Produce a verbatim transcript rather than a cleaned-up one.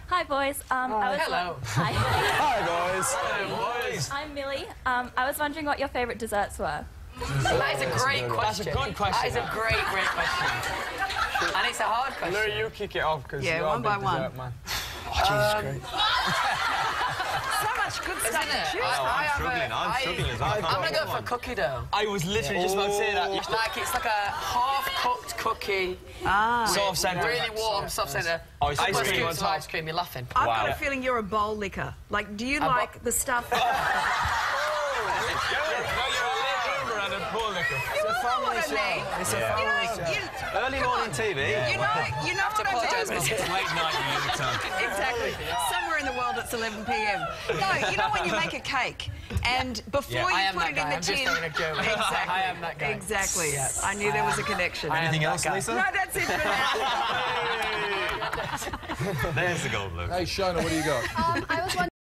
Hi, boys. Um, I was Hello. Hi. Hi, boys. Hello, boys. I'm Millie. Um, I was wondering what your favourite desserts were. That is a great question. That's a good question. That is a great, great question. And it's a hard question. No, you kick it off because Yeah, you're one a by big one. dessert man. Oh, Jesus Christ. So much good stuff Isn't it? to choose I, from. I I'm have struggling, a, I'm I, struggling as well. I I'm can't going to pick go for one. cookie dough. I was literally just about to say that. It's like, it's like a half-cooked cookie. Ah. Soft centre. Really warm, soft centre. Ice Couple of cream on scoops of top. ice cream, you're laughing. I've Wow. got a feeling you're a bowl licker. Like, do you bo- like the stuff... No, you're a late bloomer and a bull liquor. You know what I mean? It's a You family know, show. you, Early morning T V. you know, you know what I apologise, mean? Mum. It's late night in Unitown. Exactly. Somewhere in the world it's eleven p m. No, you know when you make a cake and before Yeah, I you am put that it guy. in the I'm just tin... having a go. Exactly. I am that guy. Exactly. Yeah. I knew there was a connection. I am Anything that else, guy. Lisa? No, that's it for now. There's the gold look. Hey, Shona, what do you got? Um, I was wondering